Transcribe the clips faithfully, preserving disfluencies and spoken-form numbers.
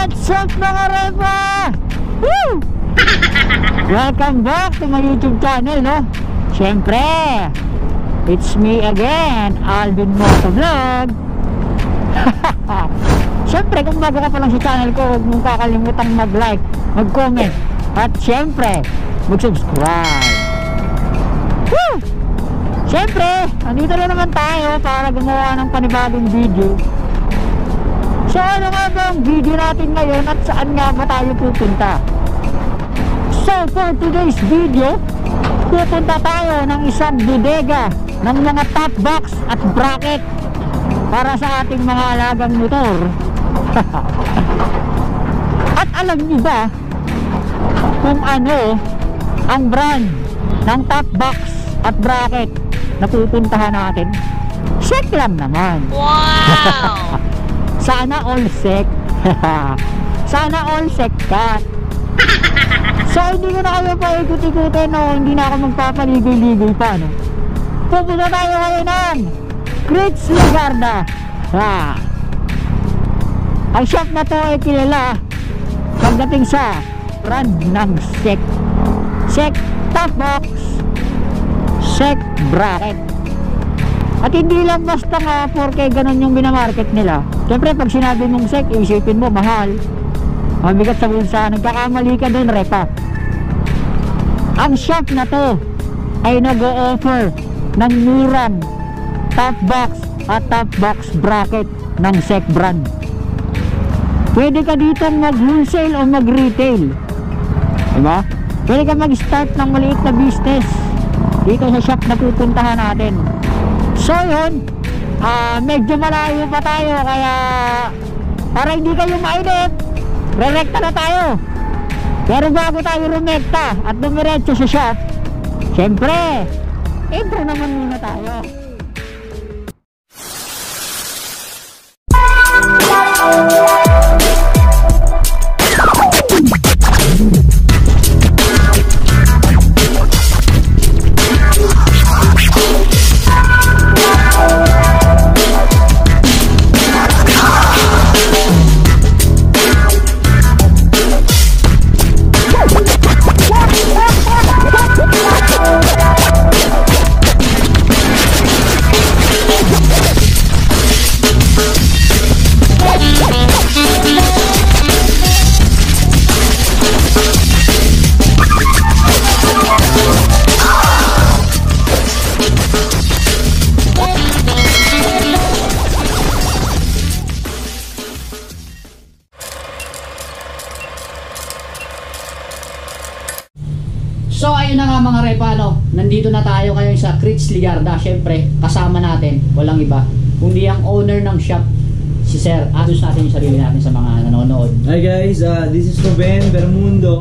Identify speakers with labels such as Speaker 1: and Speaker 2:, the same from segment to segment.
Speaker 1: What's up mga repa? Woo! Welcome back to my YouTube channel, no? Siyempre, it's me again, Alvin Motovlog. Siyempre, kung bago ka pa lang sa channel ko, huwag mong kakalimutan mag-like, mag-comment, at siyempre, mag-subscribe. Woo! Siyempre, andito na naman tayo para gumawa ng panibagong video. So ano nga ba ang video natin ngayon at saan nga ba tayo pupunta? So for today's video, pupunta tayo ng isang bodega ng mga top box at bracket para sa ating mga alagang motor. At alam niyo ba kung ano ang brand ng top box at bracket na pupuntahan natin? Check lang naman. Wow! Sana all sec. Sana all sec ka. So hindi ko na kayo pa ikut-ikutin, no? Hindi na ako magpapaligoy-ligoy pa, no? Pupunta tayo ngayon ng Crits Ligarda. Ha. Ang shop na to ay kilala pagdating sa brand ng sec. Sec top box, sec bracket. At hindi lang basta nga porque ganun yung binamarket nila. Siyempre pag sinabi mong sec, isipin mo mahal, mabigat sa bulsa, nagkakamali ka dun, repa. Ang shop na to ay nag-o-offer ng murang top box at top box bracket ng sec brand. Pwede ka dito mag-wholesale o mag-retail, diba? Pwede ka mag-start ng maliit na business dito sa shop na pupuntahan natin. So yun, uh, medyo malayo pa tayo, kaya para hindi kayo mainit, re-recta na tayo. Pero bago tayo rumekta at dumiretso sa shop, syempre intro naman muna tayo.
Speaker 2: So ayun na nga mga repa, no? Nandito na tayo ngayon sa Crits Ligarda. Syempre kasama natin, walang iba kundi ang owner ng shop, si Sir. Atos natin yung sarili natin sa mga nanonood.
Speaker 3: Hi guys, uh, this is Ruben Bermundo.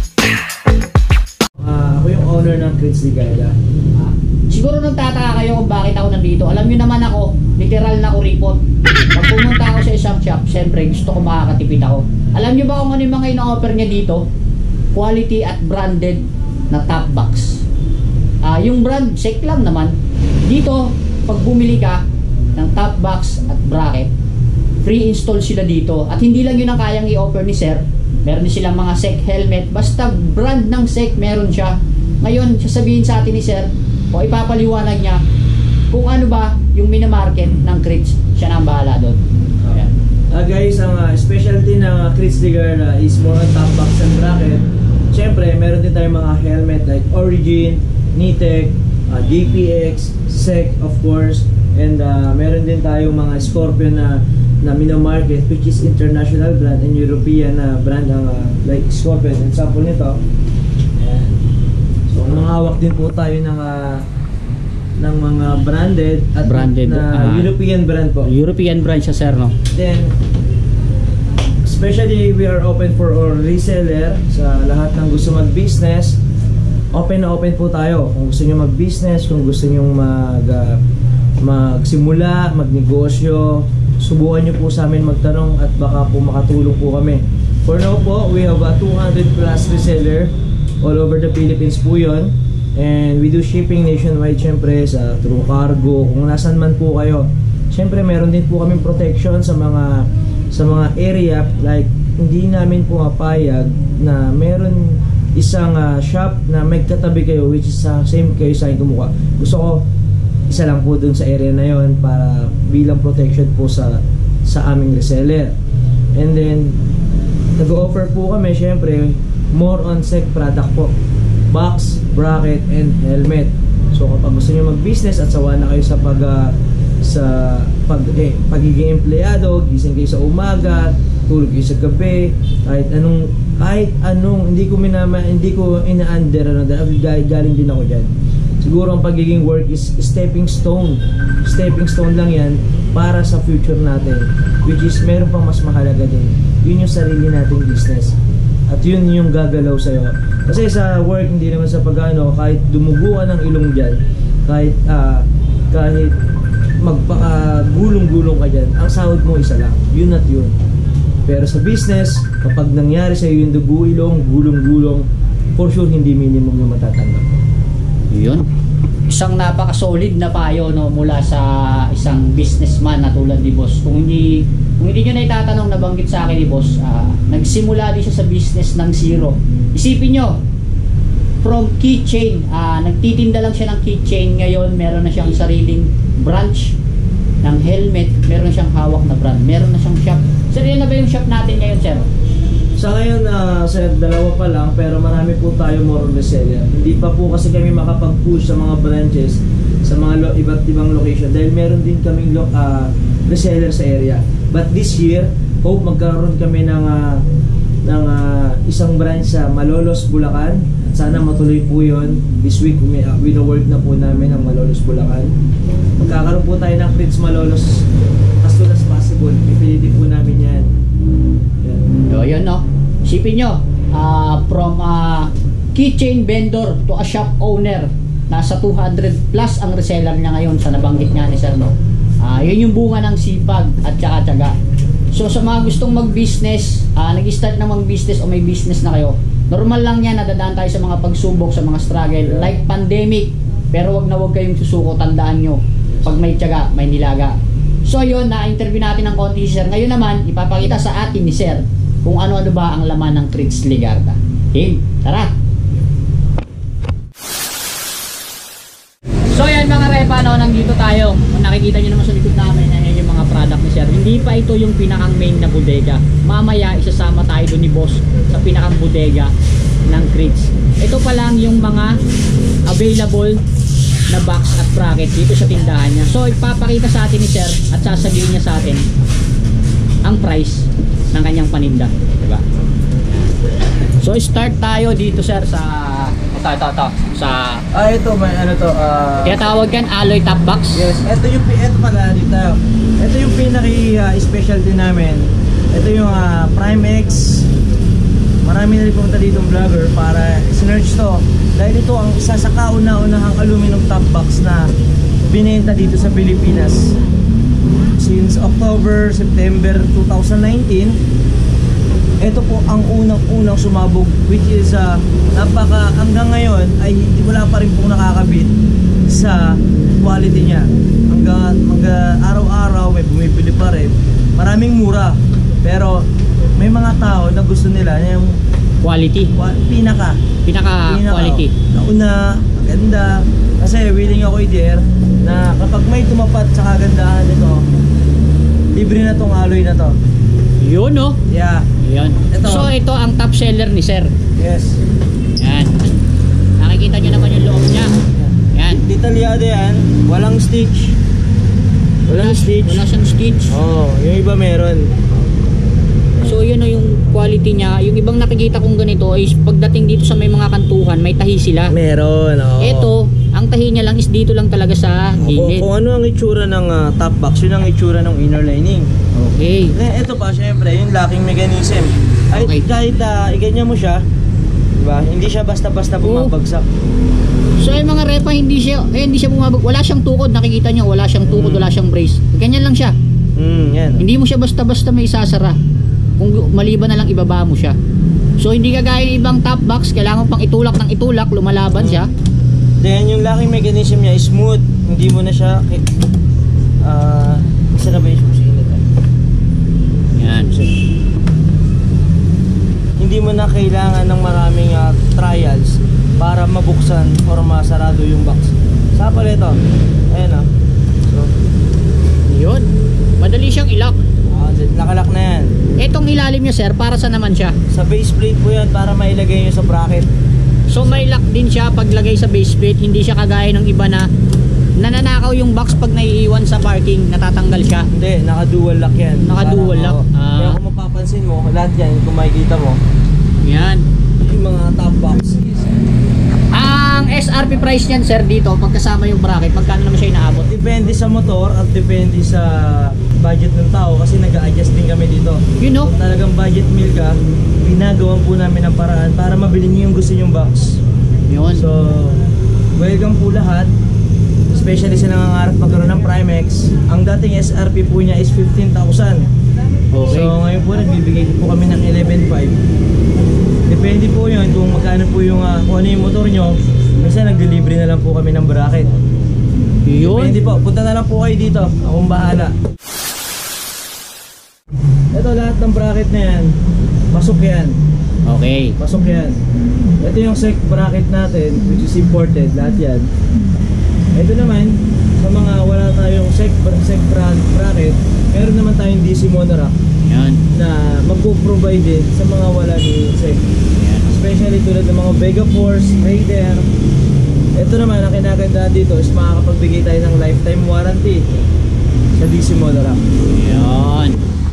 Speaker 3: uh, Ako yung owner ng Crits Ligarda.
Speaker 2: uh, Siguro nagtataka kayo kung bakit ako nandito. Alam nyo naman ako, literal na kuripot. Pag pumunta ako sa isang shop, syempre gusto ko makakatipid ako. Alam nyo ba kung ano yung mga ina-offer niya dito? Quality at branded na top box. Uh, yung brand, sec lang naman. Dito, pag bumili ka ng top box at bracket, free install sila dito. At hindi lang yun ang kayang i-offer ni Sir. Meron din silang mga sec helmet. Basta brand ng sec, meron siya. Ngayon, sasabihin sa atin ni Sir, o ipapaliwanag niya kung ano ba yung minamarket ng Crits. Siya na ang bahala doon. Ayan.
Speaker 3: Uh, guys, ang uh, specialty ng uh, Crits Ligarda is more on top box and bracket. Siyempre, meron din tayong mga helmet like Origin, Nitec, uh, J P X, Sec of course, and uh, meron din tayong mga Scorpion na na minamarket, which is international brand and European na uh, brand ang uh, like Scorpion. Example nito. Ayan. So, manghawak din po tayo ng uh, ng mga branded at
Speaker 2: branded
Speaker 3: na uh, European brand po.
Speaker 2: European brand siya, Sir, no?
Speaker 3: Then especially we are open for our reseller sa lahat ng gusto mag-business. Open na open po tayo. Kung gusto niyo mag-business, kung gusto niyo mag uh, magsimula, magnegosyo, subukan niyo po sa amin magtanong at baka po makatulong po kami. For now po, we have a two hundred plus reseller all over the Philippines po yun. And we do shipping nationwide, syempre sa through cargo, kung nasan man po kayo. Syempre meron din po kaming protection sa mga sa mga area like hindi namin pumapayag na meron isang ah, shop na may katabi kayo which is sa same kayo sa aking kumuha. Gusto ko isa lang po dun sa area na yon para bilang protection po sa sa aming reseller. And then nag-offer po kami syempre more on sec product po, box, bracket, and helmet. So kapag gusto niyo mag-business at sawa na kayo sa pag uh, sa pag eh, pagiging empleyado, gising kayo sa umaga, tulog kayo sa gabi, kahit anong kahit anong hindi ko minama, hindi ko ina-under ano, dahil galing din ako diyan. Siguro ang pagiging work is stepping stone. Stepping stone lang 'yan para sa future natin, which is meron pang mas mahalaga din. Yun yung sarili nating business. At yun yung gagalaw sa'yo. Kasi sa work, hindi naman sa pag-ano, kahit dumuguan ng ilong dyan, kahit uh, kahit magpaka-gulong-gulong ka dyan, ang sahod mo isa lang. Yun at yun. Pero sa business, kapag nangyari sa'yo yung dugu-ilong, gulong-gulong, for sure hindi minimum yung matatanggap.
Speaker 2: Yun. Isang napaka-solid na payo no mula sa isang businessman na tulad ni Boss. Kung hindi kung hindi niyo na itatanong, nabanggit sa akin ni Boss, uh, nagsimula din siya sa business ng zero. Isipin niyo, from keychain, uh, nagtitinda lang siya ng keychain, ngayon meron na siyang sariling branch ng helmet, meron na siyang hawak na brand, meron na siyang shop. Sir, yan na ba yung shop natin ngayon, sir?
Speaker 3: Sa ngayon, uh, sir, dalawa pa lang, pero marami po tayo more on reseller. Hindi pa po kasi kami makapag-push sa mga branches, sa mga lo iba't ibang location, dahil meron din kaming uh, reseller sa area. But this year, hope magkaroon kami ng, uh, ng uh, isang branch sa Malolos, Bulacan. Sana matuloy po yun. This week, uh, wino-work na po namin ang Malolos, Bulacan. Magkakaroon po tayo ng Fritz Malolos as soon as possible. Pipilitin po namin yan.
Speaker 2: So, yun no. Isipin nyo, uh, from uh, keychain vendor to a shop owner, nasa two hundred plus ang reseller niya ngayon sa nabanggit nga ni Sir, no? Uh, yun yung bunga ng sipag at saka tiyaga. So sa mga gustong mag-business, uh, nag-start na mag-business o may business na kayo, normal lang yan, nadadaan tayo sa mga pagsubok, sa mga struggle, like pandemic. Pero wag na wag kayong susuko, tandaan nyo, pag may tiyaga, may nilaga. So yun, na-interview natin ng konti si Sir. Ngayon naman, ipapakita sa atin ni Sir kung ano-ano ba ang laman ng Fritz Ligarda. Okay, tara! So yan mga repa, no, nandito tayo. Kung nakikita nyo naman sa likod namin, yan yung mga product ni Sir. Hindi pa ito yung pinakang main na bodega. Mamaya, isasama tayo doon ni Boss sa pinakang bodega ng Fritz. Ito pa lang yung mga available na box at bracket dito sa tindahan niya. So ipapakita sa atin ni Sir at sasabihin niya sa atin ang price ng kanyang paninda, diba? So start tayo dito, Sir, sa ito, ito, ito sa
Speaker 3: Ah, ito, may ano to, ah...
Speaker 2: tinatawag yan, alloy top box.
Speaker 3: yes, ito yung, ito pala, dito. Ito yung pinaki-specialty uh, namin. Ito yung uh, Prime X. Marami na rin pumunta dito ng vlogger para sinerch to. Dahil ito ang isa sa kauna-unahang aluminum top box na binenta dito sa Pilipinas. Since October, September two thousand nineteen, ito po ang unang-unang sumabog, which is uh, napaka hanggang ngayon ay hindi wala pa rin pong nakakabit sa quality niya. Hanggang, hanggang araw-araw may bumibili pa rin. Maraming mura, pero may mga tao na gusto nila yung
Speaker 2: Quality.
Speaker 3: wa- pinaka
Speaker 2: Pinaka,
Speaker 3: pinaka
Speaker 2: quality.
Speaker 3: nauna, maganda. Kasi willing ako i-dare na kapag may tumapat sa kagandahan nito, libre na tong alloy na to.
Speaker 2: Yun, no?
Speaker 3: Yeah.
Speaker 2: Yun.
Speaker 3: Ito.
Speaker 2: So ito ang top seller ni Sir.
Speaker 3: Yes.
Speaker 2: Yan. Nakikita nyo naman yung loob niya. Yan.
Speaker 3: Detalyado yan. Walang stitch. Walang stitch.
Speaker 2: Wala siyang stitch.
Speaker 3: Oh, yung iba meron.
Speaker 2: So yun o yung quality niya. Yung ibang nakikita kong ganito is pagdating dito sa may mga kantuhan, may tahi sila.
Speaker 3: Meron, oo.
Speaker 2: Ito, ang tahi niya lang is dito lang talaga sa
Speaker 3: Kung,
Speaker 2: gilid.
Speaker 3: kung ano ang itsura ng uh, top box, yun ang itsura ng inner lining.
Speaker 2: Okay.
Speaker 3: Eh, ito pa, syempre, yung locking mechanism. Ay,
Speaker 2: Okay.
Speaker 3: kahit uh, iganyan mo siya, diba? Hindi siya basta-basta bumabagsak.
Speaker 2: So yung mga repa, hindi siya, eh, hindi siya bumabag. Wala siyang tukod, nakikita niyo, wala siyang tukod,
Speaker 3: Mm.
Speaker 2: wala siyang brace. Ganyan lang siya.
Speaker 3: Hmm, yan.
Speaker 2: Hindi mo siya basta-basta may isasara. Kung maliban na lang ibaba mo siya. So hindi kagaya ng ibang top box, kailangan pang itulak ng itulak, lumalaban siya.
Speaker 3: Then yung locking mechanism niya is smooth. Hindi mo na siya ah, isa na ba yung susi?
Speaker 2: Yan.
Speaker 3: hindi mo na kailangan ng maraming uh, trials para mabuksan or masarado yung box. Sample ito. Ayan o. So,
Speaker 2: Yun. Madali siyang ilak.
Speaker 3: uh, nakalak na yan.
Speaker 2: Etong ilalim niya sir, para sa naman siya?
Speaker 3: Sa base plate po yan para mailagay nyo sa bracket.
Speaker 2: So may lock din siya paglagay sa base plate. Hindi siya kagaya ng iba na nananakaw yung box pag naiiwan sa parking, natatanggal siya.
Speaker 3: Hindi, naka-dual lock yan.
Speaker 2: Naka-dual lock.
Speaker 3: Parang, oh,
Speaker 2: Ah.
Speaker 3: Kaya kung mapapansin mo, lahat yan, kung makikita mo,
Speaker 2: Yan.
Speaker 3: yung mga top box is,
Speaker 2: Ang S R P price niyan sir dito, pagkasama yung bracket, magkano naman siya inaabot?
Speaker 3: depende sa motor at depende sa budget ng tao kasi nag-a-adjust din kami dito.
Speaker 2: You know?
Speaker 3: Kung talagang budget meal ka, ginagawan po namin ang paraan para mabili niyo yung gusto nyong box.
Speaker 2: Yun.
Speaker 3: So, welcome po lahat. Especially sa nangangarap magkaroon ng Primex. Ang dating S R P po niya is fifteen thousand.
Speaker 2: Okay.
Speaker 3: So, ngayon po nagbibigay po kami ng eleven five. Depende po yun kung magkano po yung, uh, kung ano yung motor nyo. Minsan nag-delivery na lang po kami ng bracket.
Speaker 2: Yun.
Speaker 3: Depende po, punta na lang po kayo dito. Akong bahala. Ito lahat ng bracket na yan, pasok yan.
Speaker 2: Okay.
Speaker 3: Pasok yan. Ito yung sec bracket natin, which is imported, lahat yan. Ito naman, sa mga wala tayong sec, sec bracket, meron naman tayong D C monorack
Speaker 2: Yan.
Speaker 3: na magpo-provide din sa mga wala ni sec.
Speaker 2: Yan.
Speaker 3: Especially tulad ng mga Vega Force, Raider. Ito naman, ang kinaganda dito is makakapagbigay tayo ng lifetime warranty sa D C monorack.
Speaker 2: Yan.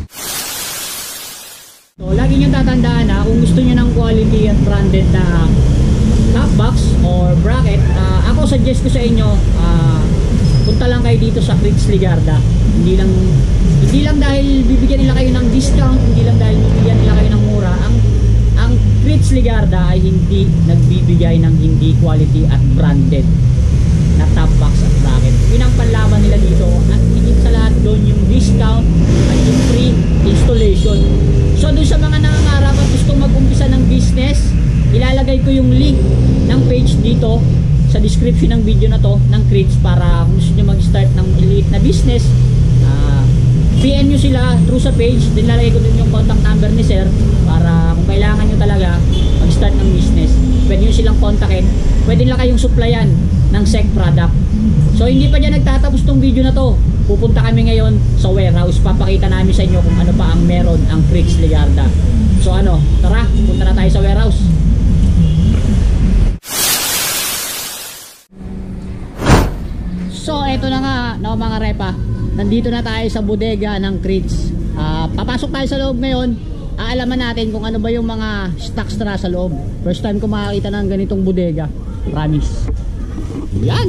Speaker 2: So, lagi nyo tatandaan na kung gusto nyo ng quality at branded na top box or bracket, uh, ako suggest ko sa inyo, uh, punta lang kayo dito sa Crits Ligarda. Hindi lang hindi lang dahil bibigyan nila kayo ng discount, hindi lang dahil bibigyan nila kayo ng mura. Ang ang Crits Ligarda ay hindi nagbibigay ng hindi quality at branded na top box at bracket. Yun ang panlaban nila dito at higit sa lahat doon yung discount at yung free installation. So doon sa mga nangangarap at gusto mag-umpisa ng business, ilalagay ko yung link ng page dito sa description ng video na to ng Crits para kung gusto nyo mag-start ng elite na business, uh, P M nyo sila through sa page. Din lalagay ko din yung contact number ni sir para kung kailangan nyo talaga mag-start ng business, pwede nyo silang kontakin. Pwede lang kayong supplyan ng sec product. So hindi pa dyan nagtatapos tong video na to. Pupunta kami ngayon sa warehouse. Papakita namin sa inyo kung ano pa ang meron ang Crits Ligarda. So ano, tara, punta na tayo sa warehouse. So eto na nga, no, mga repa. Nandito na tayo sa bodega ng Crits. Uh, papasok tayo sa loob ngayon. Aalaman natin kung ano ba yung mga stocks na sa loob. First time ko makakita ng ganitong bodega. Promise. Yan.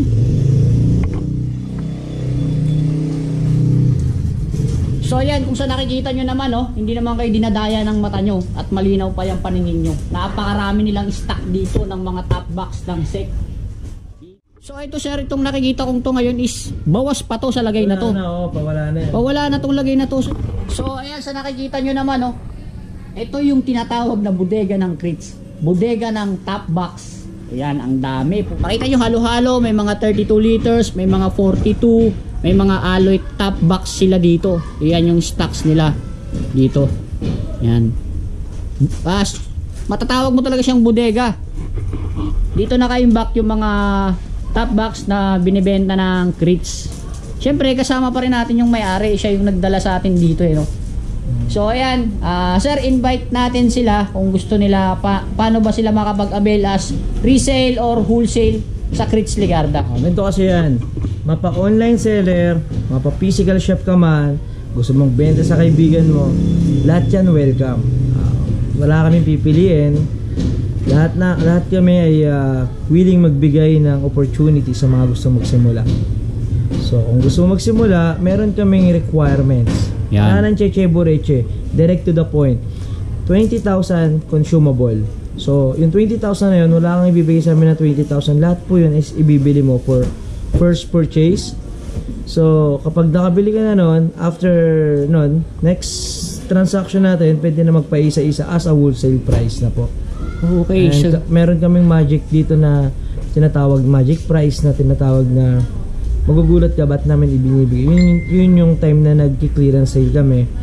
Speaker 2: So yan, kung sa nakikita nyo naman, oh, hindi naman kayo dinadaya ng mata nyo at malinaw pa yung paningin nyo. Napakarami nilang stock dito ng mga top box ng sec. So ito sir, itong nakikita kong to ngayon is bawas pa to sa lagay na to.
Speaker 3: Wala na, oh, pawala na yan.
Speaker 2: Pawala na tong lagay na to. So ayan, sa nakikita nyo naman, oh, ito yung tinatawag na bodega ng Crits. Bodega ng top box. Ayan, ang dami. Makita nyo halo-halo, may mga thirty-two liters, may mga forty-two, may mga alloy top box sila dito. Ayan yung stocks nila dito. Ayan. Pas, matatawag mo talaga siyang bodega. Dito na kaimbak yung mga top box na binibenta ng Crits. Siyempre kasama pa rin natin yung may-ari, siya yung nagdala sa atin dito eh, no? So ayan, uh, sir, invite natin sila kung gusto nila pa, paano ba sila makapag-avail as resale or wholesale sa Crits Ligarda.
Speaker 3: Oh, ganito kasi yan, mapa online seller, mapa physical shop ka man, gusto mong benta sa kaibigan mo, lahat yan welcome. Uh, wala kaming pipiliin. Lahat na lahat kami ay uh, willing magbigay ng opportunity sa mga gusto magsimula. So, kung gusto mo magsimula, meron kaming requirements.
Speaker 2: Yan.
Speaker 3: Yan ang cheche boreche, direct to the point. twenty thousand consumable. So, yung twenty thousand na yun, wala kang ibibigay sa amin na twenty thousand. Lahat po yun is ibibili mo for first purchase. So, kapag nakabili ka na nun, after nun, next transaction natin, pwede na magpaisa-isa as a wholesale price na po.
Speaker 2: Okay,
Speaker 3: And
Speaker 2: so
Speaker 3: ka- meron kaming magic dito na tinatawag magic price na tinatawag na magugulat ka ba't namin ibinibigay. Yun, yun yung time na nagki-clearance sale kami.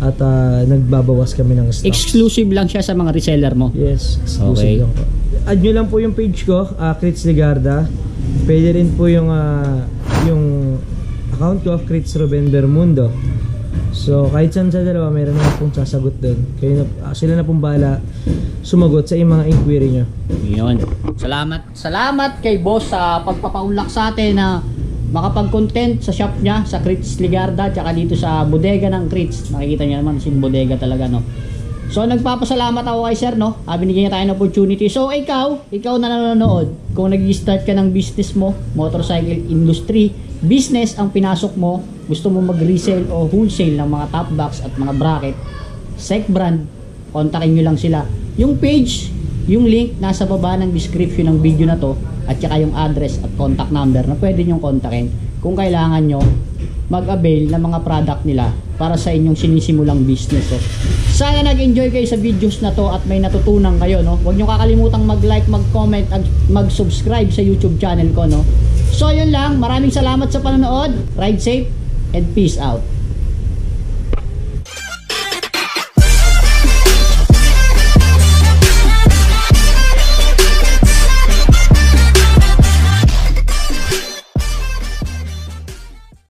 Speaker 3: at ah, nagbabawas kami ng stock.
Speaker 2: Exclusive lang siya sa mga reseller mo.
Speaker 3: Yes, exclusive
Speaker 2: Okay.
Speaker 3: lang po. Add nyo lang po yung page ko, uh, Crits Ligarda. Pwede rin po yung ah, yung account ko, Crits Ruben Bermundo. So kahit saan sa dalawa, meron na pong sasagot doon. Kayo na, ah, sila na pong bahala sumagot sa yung mga inquiry nyo.
Speaker 2: Yun. Salamat. Salamat kay boss sa pagpapaunlak sa atin na makapag-content sa shop niya, sa Crits Ligarda, tsaka dito sa bodega ng Crits. Nakikita niyo naman, sin bodega talaga, no? So, nagpapasalamat ako kay sir, no? Ah, binigyan niya tayo ng opportunity. So, ikaw, ikaw na nanonood, kung nag-start ka ng business mo, motorcycle industry, business ang pinasok mo, gusto mo mag-resell o wholesale ng mga top box at mga bracket, Sec brand, kontakin nyo lang sila. Yung page, yung link, nasa baba ng description ng video na to, at saka yung address at contact number na pwede nyong kontakin kung kailangan nyo mag-avail ng mga product nila para sa inyong sinisimulang business. So, sana nag-enjoy kayo sa videos na to at may natutunan kayo, no? Huwag nyo kakalimutang mag-like, mag-comment at mag-subscribe sa YouTube channel ko, no? So, yun lang. Maraming salamat sa panonood. Ride safe and peace out.